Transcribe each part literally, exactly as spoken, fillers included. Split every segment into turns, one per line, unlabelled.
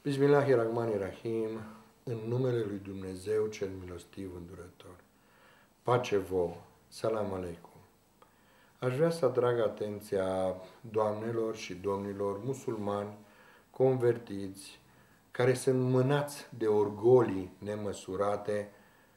Bismillahirrahmanirrahim, în numele lui Dumnezeu cel milostiv îndurător. Pace vouă, salam aleikum. Aș vrea să atrag atenția doamnelor și domnilor musulmani convertiți, care sunt mânați de orgolii nemăsurate,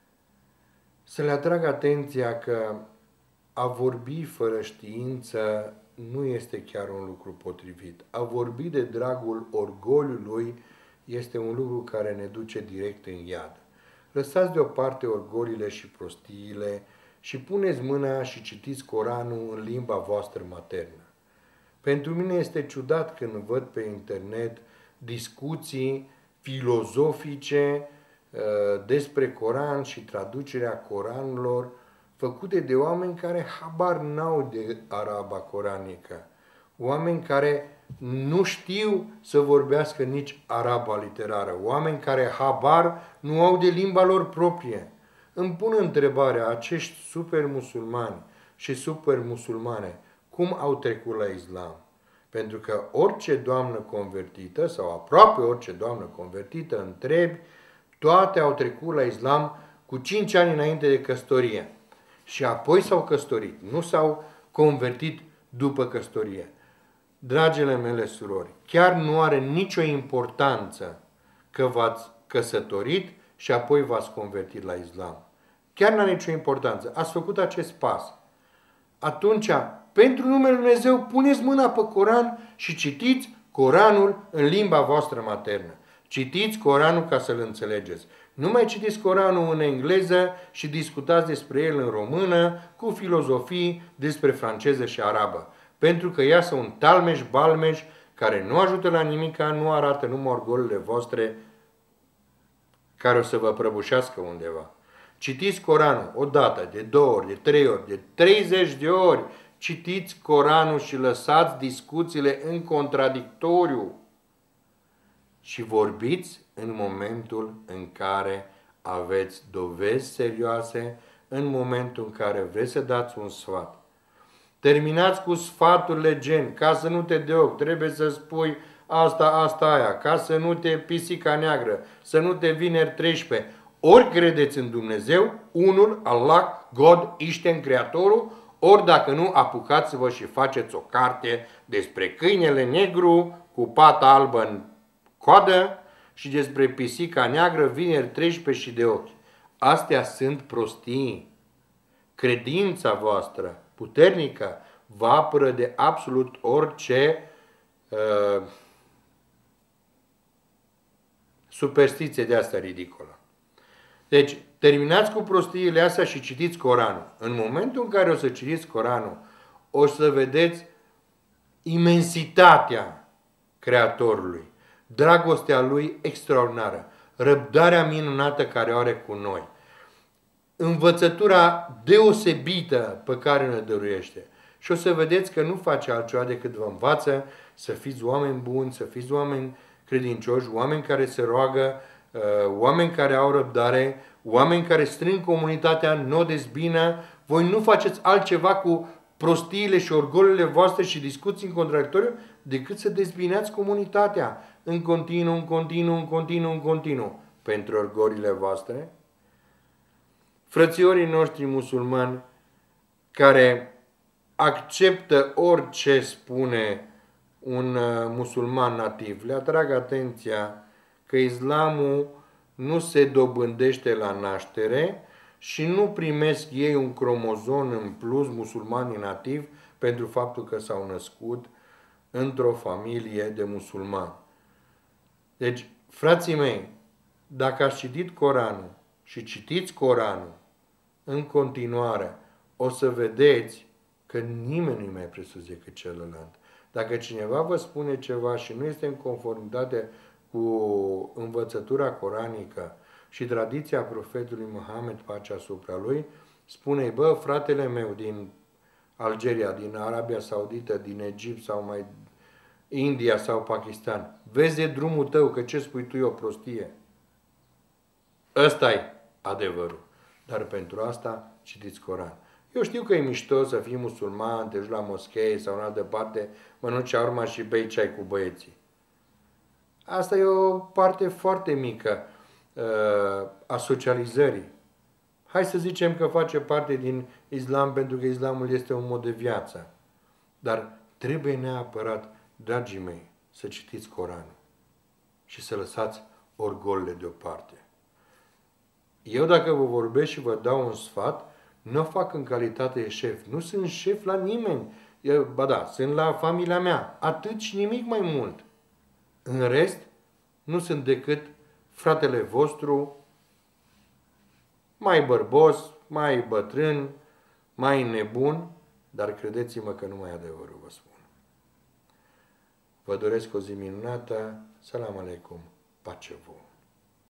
să le atrag atenția că a vorbi fără știință nu este chiar un lucru potrivit. A vorbi de dragul orgoliului este un lucru care ne duce direct în iad. Lăsați deoparte orgolile și prostiile și puneți mâna și citiți Coranul în limba voastră maternă. Pentru mine este ciudat când văd pe internet discuții filozofice despre Coran și traducerea Coranelor făcute de oameni care habar n-au de araba coranică. Oameni care nu știu să vorbească nici araba literară. Oameni care habar nu au de limba lor proprie. Îmi pun întrebarea, acești super musulmani și super musulmane, cum au trecut la islam? Pentru că orice doamnă convertită, sau aproape orice doamnă convertită, întrebi, toate au trecut la islam cu cinci ani înainte de căsătorie. Și apoi s-au căsătorit, nu s-au convertit după căsătorie. Dragile mele surori, chiar nu are nicio importanță că v-ați căsătorit și apoi v-ați convertit la islam. Chiar nu are nicio importanță. Ați făcut acest pas. Atunci, pentru numele Lui Dumnezeu, puneți mâna pe Coran și citiți Coranul în limba voastră maternă. Citiți Coranul ca să-l înțelegeți. Nu mai citiți Coranul în engleză și discutați despre el în română cu filozofii despre franceză și arabă. Pentru că ea sunt un talmeș-balmeș care nu ajută la nimic, nu arată numai orgolile voastre care o să vă prăbușească undeva. Citiți Coranul o dată, de două ori, de trei ori, de treizeci de ori. Citiți Coranul și lăsați discuțiile în contradictoriu. Și vorbiți în momentul în care aveți dovezi serioase, în momentul în care vreți să dați un sfat. Terminați cu sfaturile gen, ca să nu te deoc, trebuie să spui asta, asta, aia, ca să nu te pisica neagră, să nu te vineri treisprezece. Ori credeți în Dumnezeu, unul, Allah, God, Ișten, Creatorul, ori dacă nu, apucați-vă și faceți o carte despre câinele negru cu pata albă în coadă și despre pisica neagră, vineri treisprezece și de ochi. Astea sunt prostii. Credința voastră puternică vă apără de absolut orice uh, superstiție de asta ridicolă. Deci, terminați cu prostiile astea și citiți Coranul. În momentul în care o să citiți Coranul, o să vedeți imensitatea Creatorului, dragostea Lui extraordinară, răbdarea minunată care o are cu noi, învățătura deosebită pe care ne dăruiește. Și o să vedeți că nu face altceva decât vă învață să fiți oameni buni, să fiți oameni credincioși, oameni care se roagă, oameni care au răbdare, oameni care strâng comunitatea, nu o dezbină. Voi nu faceți altceva cu prostiile și orgolile voastre și discuții în contradictoriu decât să dezbineați comunitatea în continuu, în continuu, în continuu, în continuu. Pentru orgolile voastre, frățiorii noștri musulmani care acceptă orice spune un musulman nativ, le atrag atenția că islamul nu se dobândește la naștere și nu primesc ei un cromozon în plus, musulmanii nativi, pentru faptul că s-au născut într-o familie de musulmani. Deci, frații mei, dacă ați citit Coranul și citiți Coranul în continuare, o să vedeți că nimeni nu e mai presus decât celălalt. Dacă cineva vă spune ceva și nu este în conformitate cu învățătura coranică și tradiția profetului Muhammed, pacea asupra lui, spune-i, bă, fratele meu din Algeria, din Arabia Saudită, din Egipt sau mai India sau Pakistan, vezi de drumul tău că ce spui tu e o prostie. Ăsta-i adevărul. Dar pentru asta citiți Coran. Eu știu că e mișto să fii musulman, te duci la moschee sau în altă parte, mănânci urma și bei ceai cu băieții. Asta e o parte foarte mică uh, a socializării. Hai să zicem că face parte din islam pentru că islamul este un mod de viață. Dar trebuie neapărat, dragii mei, să citiți Coranul și să lăsați orgolile deoparte. Eu dacă vă vorbesc și vă dau un sfat, nu o fac în calitate de șef. Nu sunt șef la nimeni. Eu, ba da, sunt la familia mea. Atât și nimic mai mult. În rest, nu sunt decât fratele vostru, mai bărbos, mai bătrân, mai nebun, dar credeți-mă că numai adevărul vă spun. Vă doresc o zi minunată. Salam aleikum. Pace vouă.